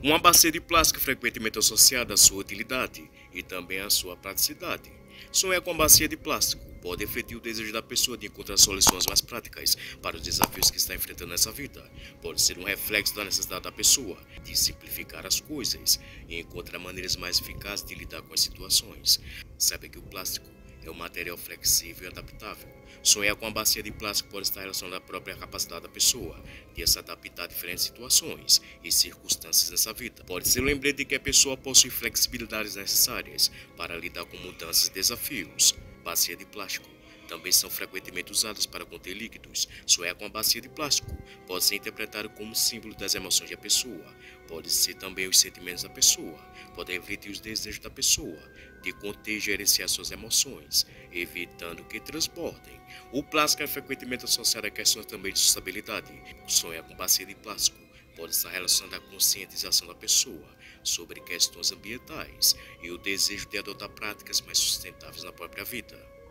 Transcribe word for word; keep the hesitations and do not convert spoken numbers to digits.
Uma bacia de plástico frequentemente associada à sua utilidade e também à sua praticidade. Sonhar com a bacia de plástico pode refletir o desejo da pessoa de encontrar soluções mais práticas para os desafios que está enfrentando nessa vida. Pode ser um reflexo da necessidade da pessoa de simplificar as coisas e encontrar maneiras mais eficazes de lidar com as situações. Sabe que o plástico é um material flexível e adaptável. Sonhar com a bacia de plástico pode estar relacionado à própria capacidade da pessoa de se adaptar a diferentes situações e circunstâncias nessa vida. Pode ser um lembrete de que a pessoa possui flexibilidades necessárias para lidar com mudanças e desafios. Bacia de plástico também são frequentemente usadas para conter líquidos. Sonhar com a bacia de plástico pode ser interpretado como símbolo das emoções da pessoa. Pode ser também os sentimentos da pessoa. Pode refletir os desejos da pessoa de conter e gerenciar suas emoções, evitando que transbordem. O plástico é frequentemente associado a questões também de sustentabilidade. Sonhar com bacia de plástico pode estar relacionado à conscientização da pessoa sobre questões ambientais e o desejo de adotar práticas mais sustentáveis na própria vida.